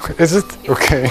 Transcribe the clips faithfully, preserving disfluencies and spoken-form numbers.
Is it? Okay.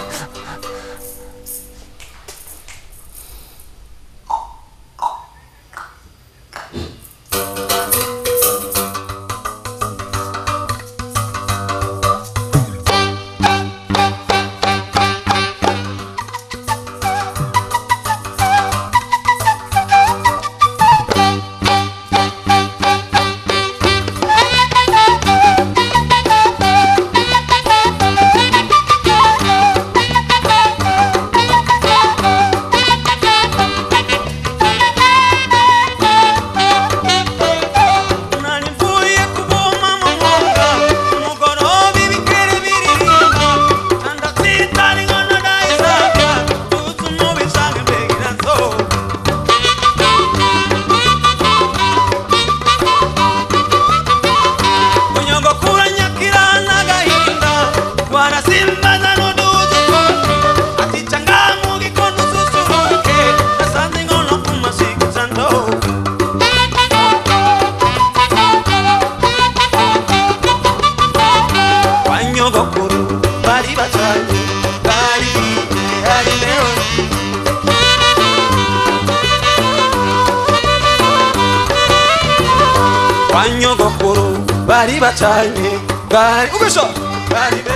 Nyogokuru bari bacanye bari ubesho bari be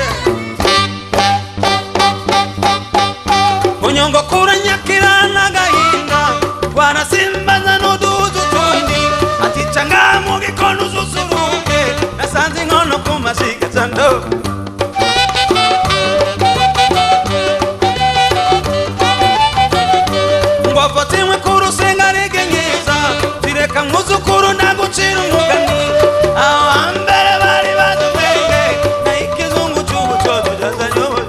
Nyogokuru nyakirana gahinda twarasimbaza n'uduzu tundi ati canga mu gikono ususuruke nasanze inkono ku mashyiga zando ngo afatimwe ku rusenga regenyeza zireka mwuzukuru nagucira umugani aho hambere bari badubenge na ikizungu cy'ubucodo jazanyoboye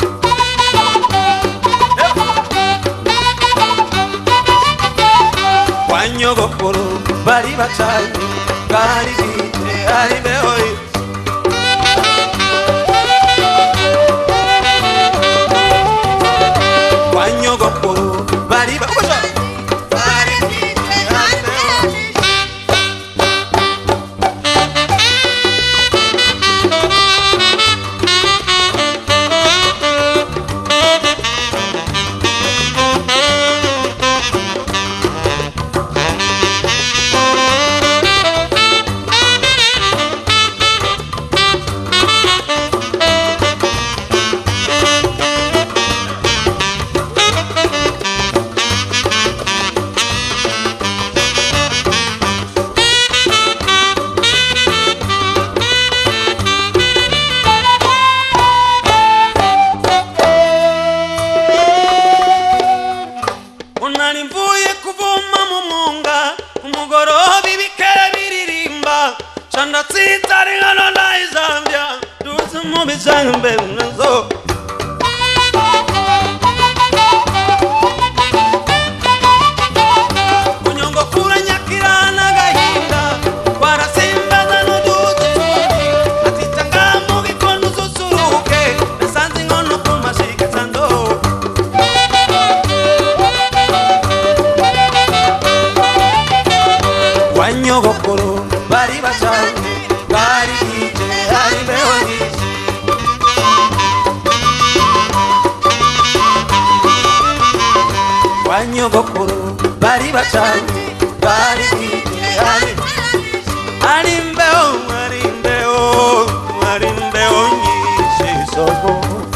kwa nyogokuru bari bacanye bari bite ari behoye kwa nyogokuru bari bacanye nyogokuru bari bacanye bari bite ari behoye kwa nyogokuru bari bacanye bari bite ari ari mbeo ari mbeo ari mbeo nyinshi soko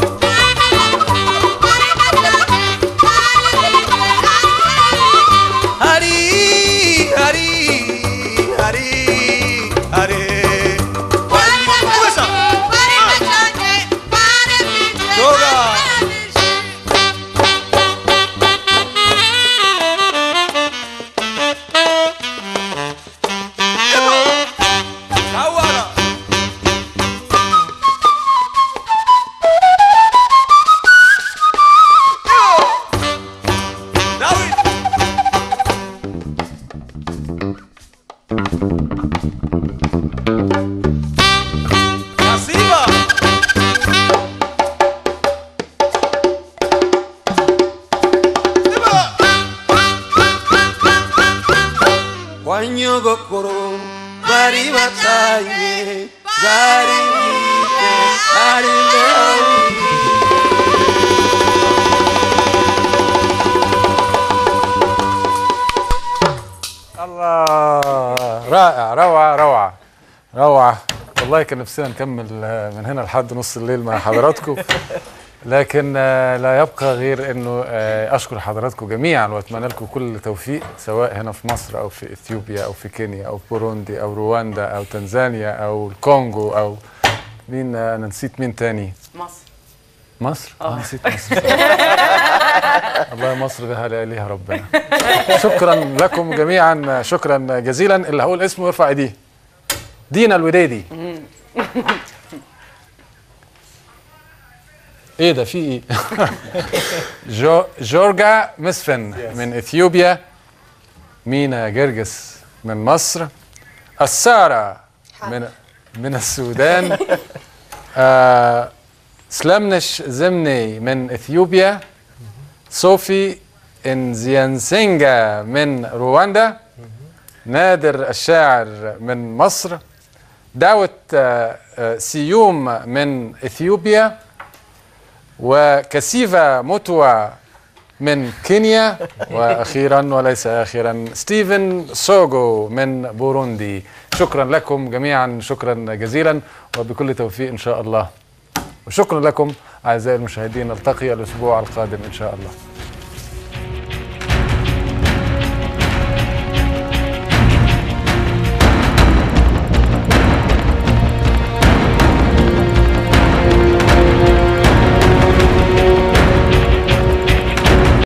nyogokuru bari bacanye bari bite ari behoye رائع، روعة روعة روعة. والله كان نفسنا نكمل من هنا لحد نص الليل مع حضراتكم، لكن لا يبقى غير انه اشكر حضراتكم جميعا واتمنى لكم كل توفيق، سواء هنا في مصر او في اثيوبيا او في كينيا او بوروندي او رواندا او تنزانيا او الكونغو او مين، انا نسيت مين تاني؟ مصر. مصر؟ اه نسيت مصر. الله، مصر بها ليها ربنا. شكرا لكم جميعا، شكرا جزيلا. اللي هقول اسمه يرفع ايديه. دينا الوديدي. ايه ده، في ايه؟ جو جورجا مسفن من اثيوبيا، مينا جرجس من مصر، السارة من من السودان، آه سلامنش زمني من اثيوبيا، صوفي انزيانسينجا من رواندا، نادر الشاعر من مصر، دعوة آه آه سيوم من اثيوبيا، وكسيفا موتوا من كينيا، واخيرا وليس اخيرا ستيفن سوغو من بوروندي. شكرا لكم جميعا، شكرا جزيلا، وبكل توفيق ان شاء الله. وشكرا لكم اعزائي المشاهدين، نلتقي الاسبوع القادم ان شاء الله.